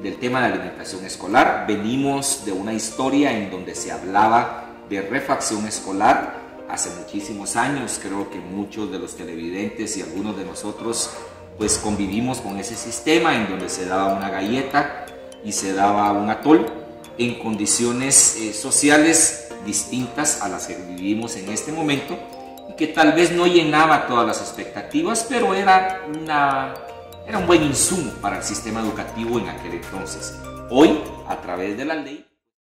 del tema de alimentación escolar. Venimos de una historia en donde se hablaba de refacción escolar hace muchísimos años. Creo que muchos de los televidentes y algunos de nosotros pues convivimos con ese sistema en donde se daba una galleta y se daba un atol en condiciones sociales distintas a las que vivimos en este momento, y que tal vez no llenaba todas las expectativas, pero era un buen insumo para el sistema educativo en aquel entonces. Hoy, a través de la ley,